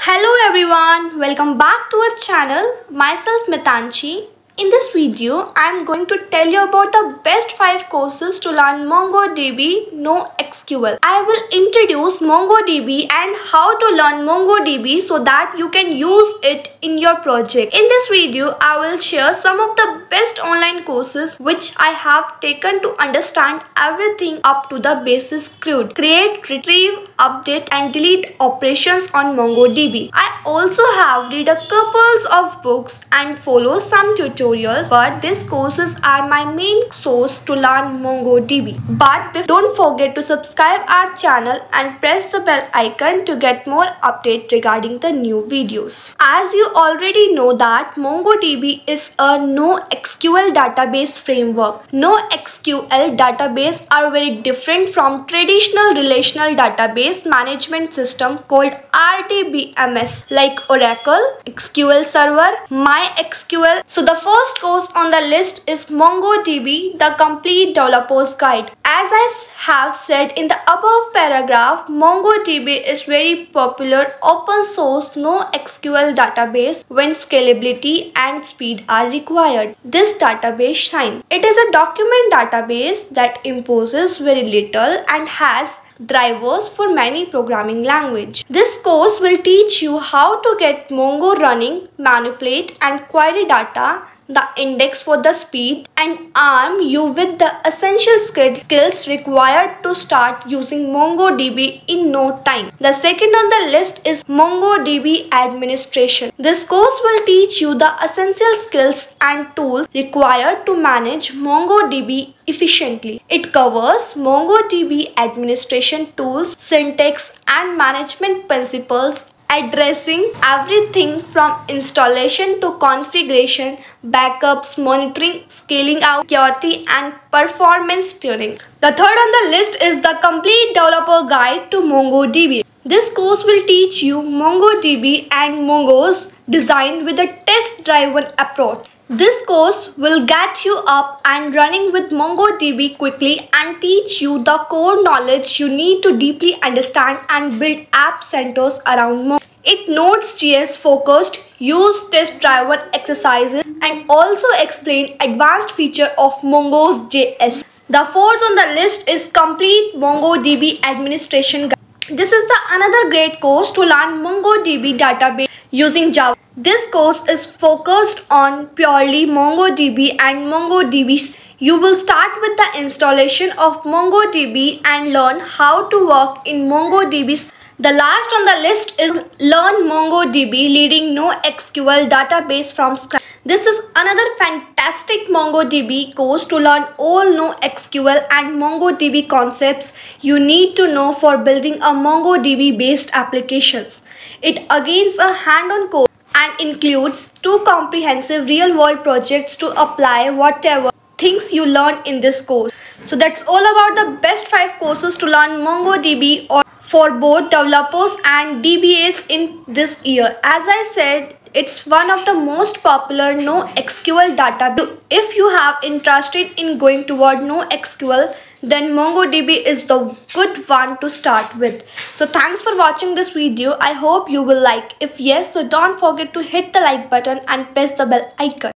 Hello everyone, welcome back to our channel. Myself Mitanshi. In this video, I am going to tell you about the best 5 courses to learn MongoDB No SQL. I will introduce MongoDB and how to learn MongoDB so that you can use it in your project. In this video, I will share some of the best online courses which I have taken to understand everything up to the basis CRUD. Create, retrieve, update and delete operations on MongoDB. I also have read a couple of books and follow some tutorials, but these courses are my main source to learn MongoDB. But don't forget to subscribe our channel and press the bell icon to get more updates regarding the new videos. As you already know that MongoDB is a NoSQL database framework. NoSQL database are very different from traditional relational database management system called RDBMS like Oracle, SQL Server, MySQL. So the first course on the list is MongoDB, the complete developer's guide. As I have said in the above paragraph, MongoDB is very popular open source NoSQL database when scalability and speed are required. This database shines. It is a document database that imposes very little and has drivers for many programming language. This course will teach you how to get Mongo running, manipulate and query data, the index for the speed, and arm you with the essential skills required to start using MongoDB in no time. The second on the list is MongoDB Administration. This course will teach you the essential skills and tools required to manage MongoDB efficiently. It covers MongoDB administration tools, syntax and management principles, addressing everything from installation to configuration, backups, monitoring, scaling out, security and performance tuning. The third on the list is the complete developer guide to MongoDB. This course will teach you MongoDB and Mongo's design with a test-driven approach. This course will get you up and running with MongoDB quickly and teach you the core knowledge you need to deeply understand and build app centers around Mongo. It Node.js focused, use test-driven exercises and also explain advanced feature of Mongo.js. The fourth on the list is complete MongoDB Administration guide. This is another great course to learn MongoDB database using Java. This course is focused on purely MongoDB and MongoDB. You will start with the installation of MongoDB and learn how to work in MongoDB. The last on the list is Learn MongoDB, leading NoSQL database from scratch. This is another fantastic MongoDB course to learn all NoSQL and MongoDB concepts you need to know for building a MongoDB based applications. It again is a hand-on course and includes 2 comprehensive real-world projects to apply whatever things you learn in this course. So that's all about the best 5 courses to learn MongoDB or for both developers and DBAs in this year. As I said, it's one of the most popular NoSQL database. If you have interested in going toward NoSQL, then MongoDB is the good one to start with. So thanks for watching this video. I hope you will like. If yes, so don't forget to hit the like button and press the bell icon.